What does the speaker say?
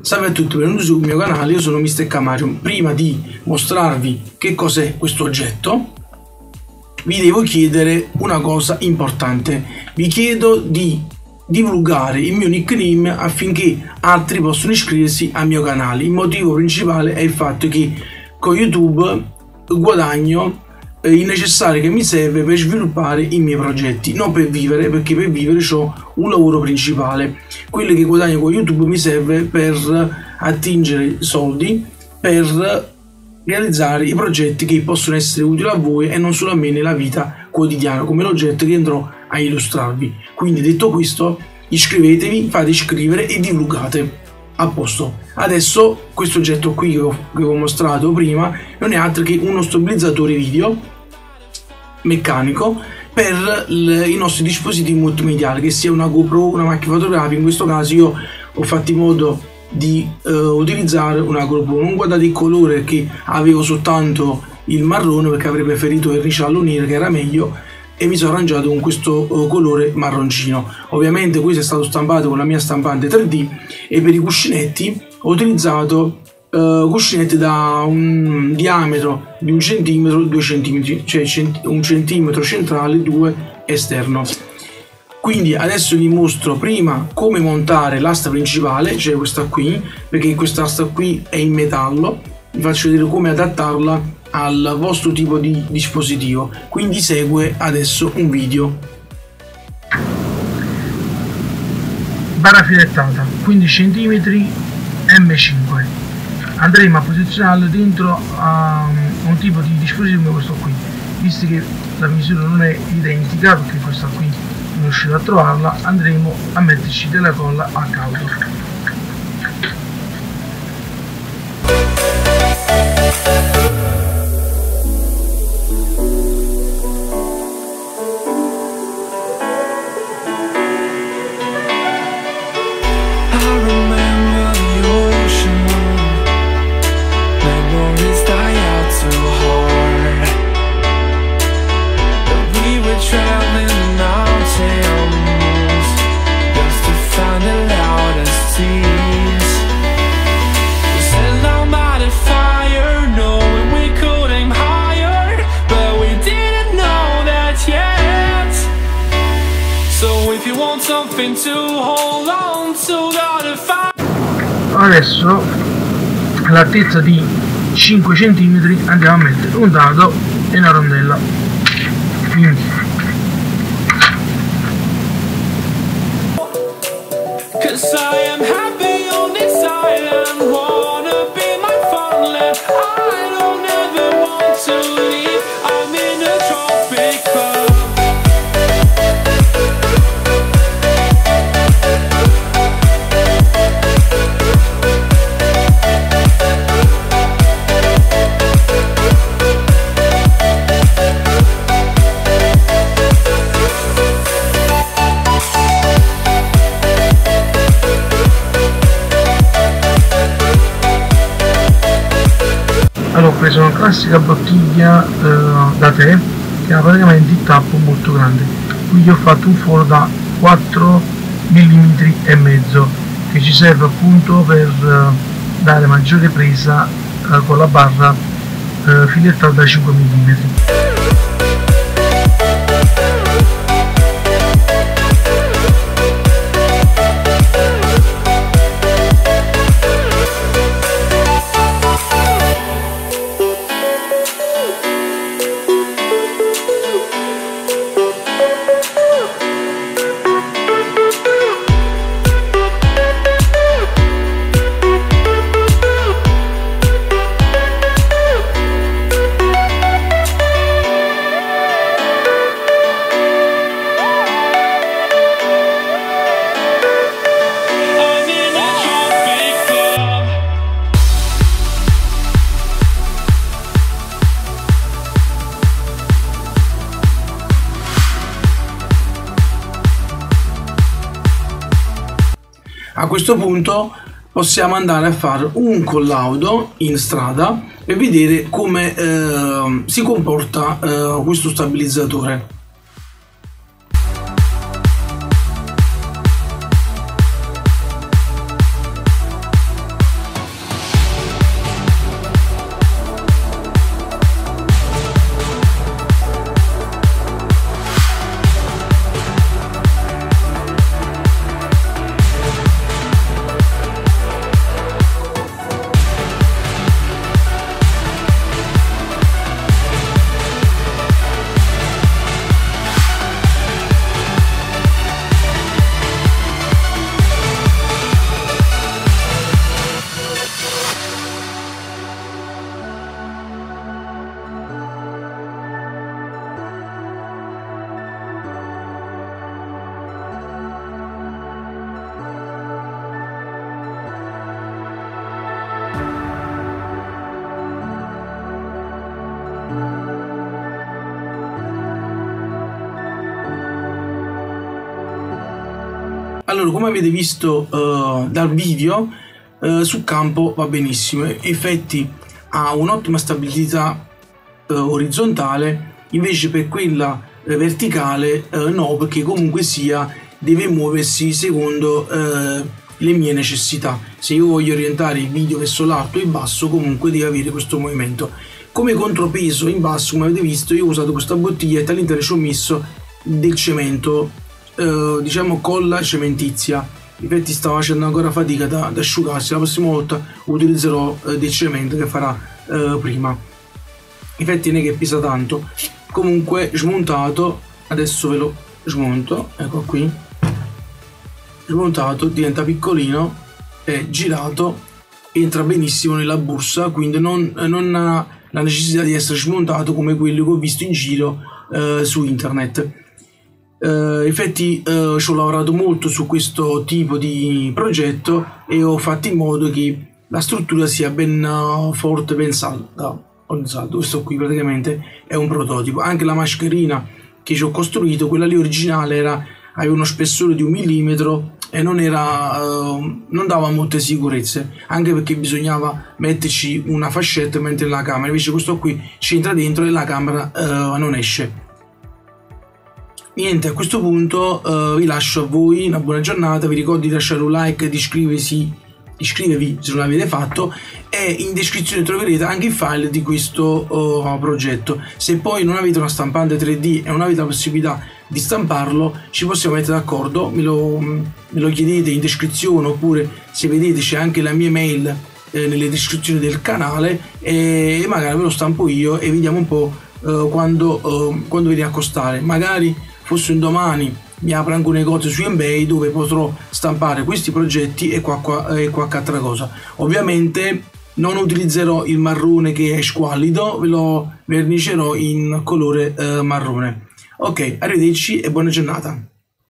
Salve a tutti, benvenuti sul mio canale, io sono Mr. Camarion. Prima di mostrarvi che cos'è questo oggetto, vi devo chiedere una cosa importante. Vi chiedo di divulgare il mio nickname affinché altri possano iscriversi al mio canale. Il motivo principale è il fatto che con YouTube guadagno il necessario che mi serve per sviluppare i miei progetti, non per vivere, perché per vivere ho un lavoro principale. Quello che guadagno con YouTube mi serve per attingere soldi, per realizzare i progetti che possono essere utili a voi e non solo a me nella vita quotidiana, come l'oggetto che andrò a illustrarvi. Quindi, detto questo, iscrivetevi, fate iscrivere e divulgate. A posto. Adesso questo oggetto qui che vi ho mostrato prima non è altro che uno stabilizzatore video meccanico per i nostri dispositivi multimediali, che sia una GoPro, una macchina fotografica. In questo caso io ho fatto in modo di utilizzare una GoPro. Non guardate il colore, che avevo soltanto il marrone perché avrei preferito il ricciallo nero, che era meglio, e mi sono arrangiato con questo colore marroncino. Ovviamente questo è stato stampato con la mia stampante 3D, e per i cuscinetti ho utilizzato cuscinetti da un diametro di 1 centimetro, 2 centimetri, cioè 1 centimetro centrale, 2 esterno. Quindi adesso vi mostro prima come montare l'asta principale, cioè questa qui, perché questa asta qui è in metallo. Vi faccio vedere come adattarla al vostro tipo di dispositivo, quindi segue adesso un video. Barra filettata 15 cm M5, andremo a posizionarlo dentro a un tipo di dispositivo come questo qui, visto che la misura non è identica, perché questa qui non riuscito a trovarla, andremo a metterci della colla a caldo. Adesso all'altezza di 5 cm andiamo a mettere un dado e una rondella. Quindi ho preso una classica bottiglia da tè che ha praticamente il tappo molto grande, quindi ho fatto un foro da 4 mm e mezzo, che ci serve appunto per dare maggiore presa con la barra filettata da 5 mm. A questo punto possiamo andare a fare un collaudo in strada e vedere come si comporta questo stabilizzatore. Allora, come avete visto dal video, sul campo va benissimo, effetti ha un'ottima stabilità orizzontale, invece per quella verticale no, perché comunque sia deve muoversi secondo le mie necessità. Se io voglio orientare il video verso l'alto e il basso, comunque deve avere questo movimento. Come contropeso in basso, come avete visto, io ho usato questa bottiglietta, all'interno ci ho messo del cemento, diciamo colla cementizia. Infatti stava facendo ancora fatica ad asciugarsi, la prossima volta utilizzerò del cemento che farà prima. Infatti non è che pesa tanto. Comunque smontato, adesso ve lo smonto, ecco qui, smontato, diventa piccolino, è girato, entra benissimo nella bursa, quindi non ha la necessità di essere smontato come quello che ho visto in giro su internet. Infatti ci ho lavorato molto su questo tipo di progetto e ho fatto in modo che la struttura sia ben forte, ben salda. Questo qui praticamente è un prototipo. Anche la mascherina che ci ho costruito, quella lì originale, aveva uno spessore di 1 millimetro e non dava molte sicurezze, anche perché bisognava metterci una fascetta mentre la camera, invece questo qui ci entra dentro e la camera non esce. Niente, a questo punto vi lascio a voi una buona giornata, vi ricordo di lasciare un like e di iscrivervi se non l'avete fatto, e in descrizione troverete anche il file di questo progetto. Se poi non avete una stampante 3D e non avete la possibilità di stamparlo, ci possiamo mettere d'accordo, me lo chiedete in descrizione, oppure se vedete c'è anche la mia mail nelle descrizioni del canale, e magari ve lo stampo io e vediamo un po' quando viene a costare. Magari fosse un domani mi apro anche un negozio su eBay dove potrò stampare questi progetti e qualche altra cosa. Ovviamente non utilizzerò il marrone che è squallido, ve lo vernicerò in colore marrone. Ok, arrivederci e buona giornata.